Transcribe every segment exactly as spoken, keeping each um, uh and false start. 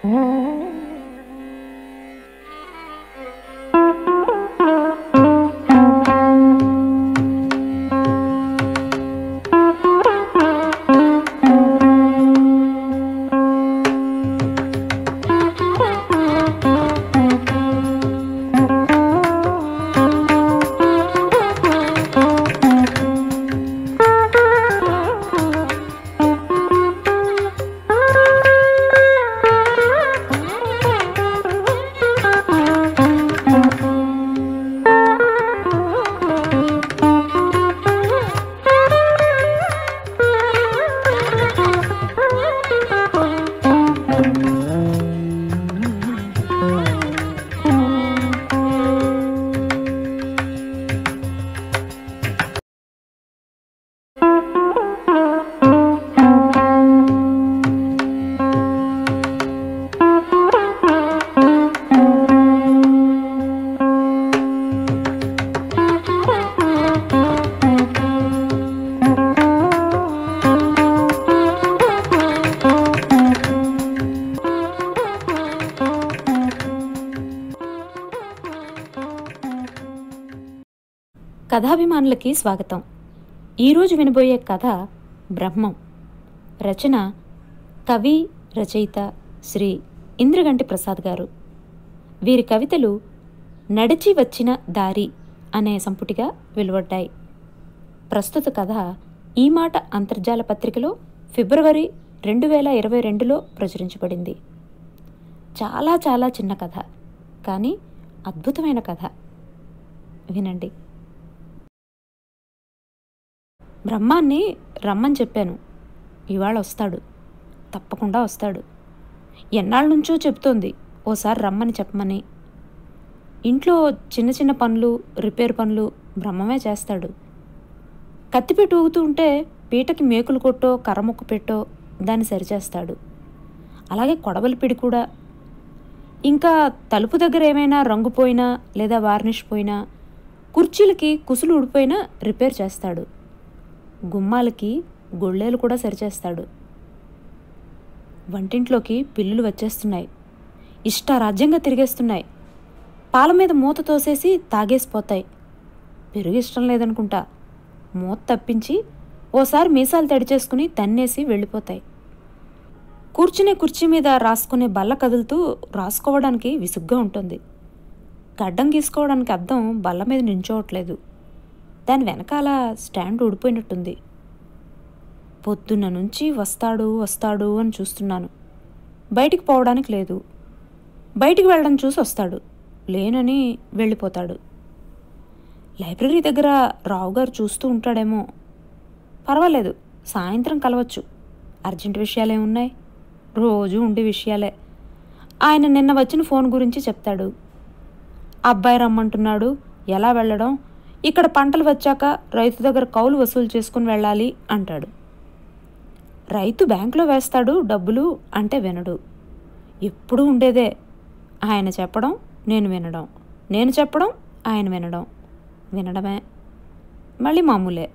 కథాభిమానులకి స్వాగతం. ఈరోజు వినబోయే కథ బ్రహ్మం. రచన కవి రచయిత శ్రీ ఇంద్రగంటి ప్రసాద్ గారు. వీరి కవితలు నడిచి వచ్చిన దారి అనే సంపుటిగా వెలువడ్డాయి. ప్రస్తుత కథ ఈ మాట అంతర్జాల పత్రికలో ఫిబ్రవరి రెండు వేల ఇరవై రెండులో ప్రచురించబడింది. చాలా చాలా చిన్న కథ, కానీ అద్భుతమైన కథ. వినండి. బ్రహ్మాన్ని రమ్మని చెప్పాను. ఇవాళ వస్తాడు, తప్పకుండా వస్తాడు. ఎన్నాళ్ళ నుంచో చెప్తోంది ఓసారి రమ్మని చెప్పమని. ఇంట్లో చిన్న చిన్న పనులు, రిపేర్ పనులు బ్రహ్మమే చేస్తాడు. కత్తిపెట్టి ఊగుతూ ఉంటే పీటకి మేకులు కొట్టో కర్రముక్కు పెట్టో దాన్ని సరిచేస్తాడు. అలాగే కొడవలి పిడి కూడా. ఇంకా తలుపు దగ్గర ఏమైనా రంగు పోయినా లేదా వార్నిష్ పోయినా, కుర్చీలకి కుసులు ఊడిపోయినా రిపేర్ చేస్తాడు. గుమ్మాలకి గొళ్ళేలు కూడా సరిచేస్తాడు. వంటింట్లోకి పిల్లులు వచ్చేస్తున్నాయి, ఇష్టారాజ్యంగా తిరిగేస్తున్నాయి. పాల మీద మూత తోసేసి తాగేసిపోతాయి. పెరుగు ఇష్టం లేదనుకుంటా, మూత తప్పించి ఓసారి మీసాలు తడిచేసుకుని తన్నేసి వెళ్ళిపోతాయి. కూర్చునే కుర్చీ మీద రాసుకునే బల్ల కదులుతూ రాసుకోవడానికి విసుగ్గా ఉంటుంది. గడ్డం గీసుకోవడానికి అద్దం బల్ల మీద నించోవట్లేదు. దాని వెనకాల స్టాండ్ ఊడిపోయినట్టుంది. పొద్దున్న నుంచి వస్తాడు వస్తాడు అని చూస్తున్నాను. బయటికి పోవడానికి లేదు. బయటికి వెళ్ళడం చూసి వస్తాడు, లేనని వెళ్ళిపోతాడు. లైబ్రరీ దగ్గర రావుగారు చూస్తూ ఉంటాడేమో. పర్వాలేదు, సాయంత్రం కలవచ్చు. అర్జెంట్ విషయాలే ఉన్నాయి, రోజు ఉండే విషయాలే. ఆయన నిన్న వచ్చిన ఫోన్ గురించి చెప్తాడు. అబ్బాయి రమ్మంటున్నాడు, ఎలా వెళ్ళడం, ఇక్కడ పంటలు వచ్చాక రైతు దగ్గర కౌలు వసూలు చేసుకుని వెళ్ళాలి అంటాడు. రైతు బ్యాంకులో వేస్తాడు డబ్బులు అంటే వినడు. ఎప్పుడూ ఉండేదే. ఆయన చెప్పడం నేను వినడం, నేను చెప్పడం ఆయన వినడం, వినడమే మళ్ళీ మామూలే.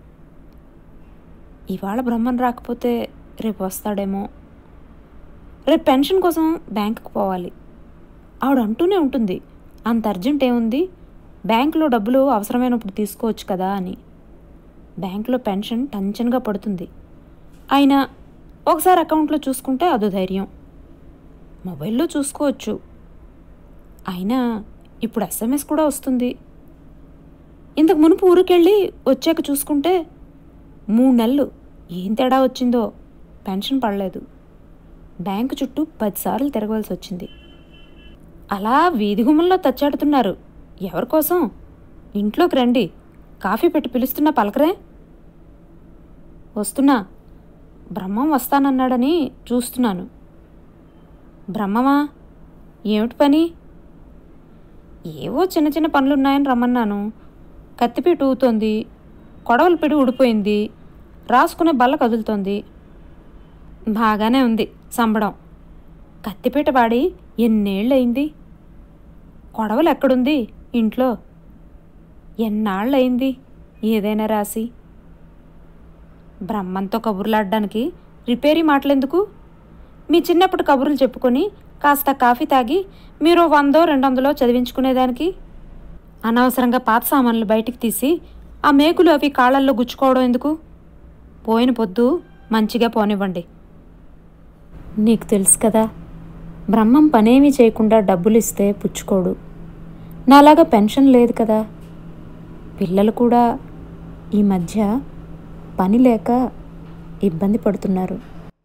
ఇవాళ బ్రహ్మన్ రాకపోతే రేపు వస్తాడేమో. రేపు పెన్షన్ కోసం బ్యాంకుకు పోవాలి. ఆవిడ అంటూనే ఉంటుంది, అంత అర్జెంట్ ఏముంది, బ్యాంకులో డబ్బులు అవసరమైనప్పుడు తీసుకోవచ్చు కదా అని. బ్యాంకులో పెన్షన్ టెన్షన్గా పడుతుంది. అయినా ఒకసారి అకౌంట్లో చూసుకుంటే అదో ధైర్యం. మొబైల్లో చూసుకోవచ్చు. అయినా ఇప్పుడు ఎస్ఎంఎస్ కూడా వస్తుంది. ఇంతకు మునుపు ఊరికెళ్ళి వచ్చాక చూసుకుంటే మూడు నెలలు ఏం తేడా వచ్చిందో పెన్షన్ పడలేదు. బ్యాంకు చుట్టూ పదిసార్లు తిరగవలసి వచ్చింది. అలా వీధి గుమ్మల్లో తచ్చాడుతున్నారు. ఎవరికోసం? ఇంట్లోకి రండి, కాఫీ పెట్టి పిలుస్తున్నా పలకరే. వస్తున్నా. బ్రహ్మం వస్తానన్నాడని చూస్తున్నాను. బ్రహ్మమా? ఏమిటి పని? ఏవో చిన్న చిన్న పనులున్నాయని రమ్మన్నాను. కత్తిపీట ఊగుతోంది, కొడవల పిడి ఊడిపోయింది, రాసుకునే బల్ల కదులుతోంది. బాగానే ఉంది సంబడం. కత్తిపీట వాడి ఎన్నేళ్ళయింది? కొడవలు ఎక్కడుంది ఇంట్లో? ఎన్నాళ్ళయింది ఏదైనా రాసి? బ్రహ్మంతో కబుర్లాడడానికి రిపేరీ మాటలెందుకు? మీ చిన్నప్పుడు కబుర్లు చెప్పుకొని కాస్త కాఫీ తాగి మీరు వందో రెండు వందలో చదివించుకునేదానికి అనవసరంగా పాత సామాన్లు బయటికి తీసి ఆ మేకులు అవి కాళ్ళల్లో గుచ్చుకోవడం ఎందుకు? పోయిన పొద్దు మంచిగా పోనివ్వండి. నీకు తెలుసు కదా, బ్రహ్మం పనేమీ చేయకుండా డబ్బులు ఇస్తే పుచ్చుకోడు. నాలాగా పెన్షన్ లేదు కదా. పిల్లలు కూడా ఈ మధ్య పని లేక ఇబ్బంది పడుతున్నారు.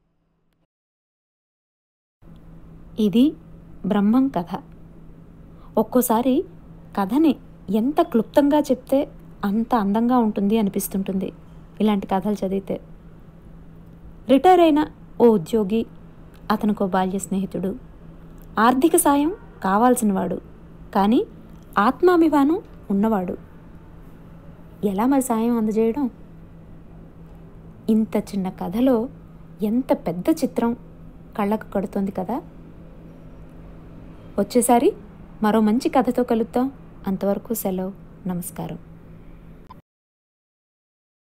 ఇది బ్రహ్మం కథ. ఒక్కోసారి కథని ఎంత క్లుప్తంగా చెప్తే అంత అందంగా ఉంటుంది అనిపిస్తుంటుంది ఇలాంటి కథలు చదివితే. రిటైర్ అయిన ఓ ఉద్యోగి, అతనికో బాల్య స్నేహితుడు, ఆర్థిక సాయం కావాల్సినవాడు, కానీ ఆత్మాభిమానం ఉన్నవాడు. ఎలా మరి సాయం అందజేయడం? ఇంత చిన్న కథలో ఎంత పెద్ద చిత్రం కళ్ళకు కడుతోంది కదా. వచ్చేసారి మరో మంచి కథతో కలుద్దాం. అంతవరకు సెలవు. నమస్కారం.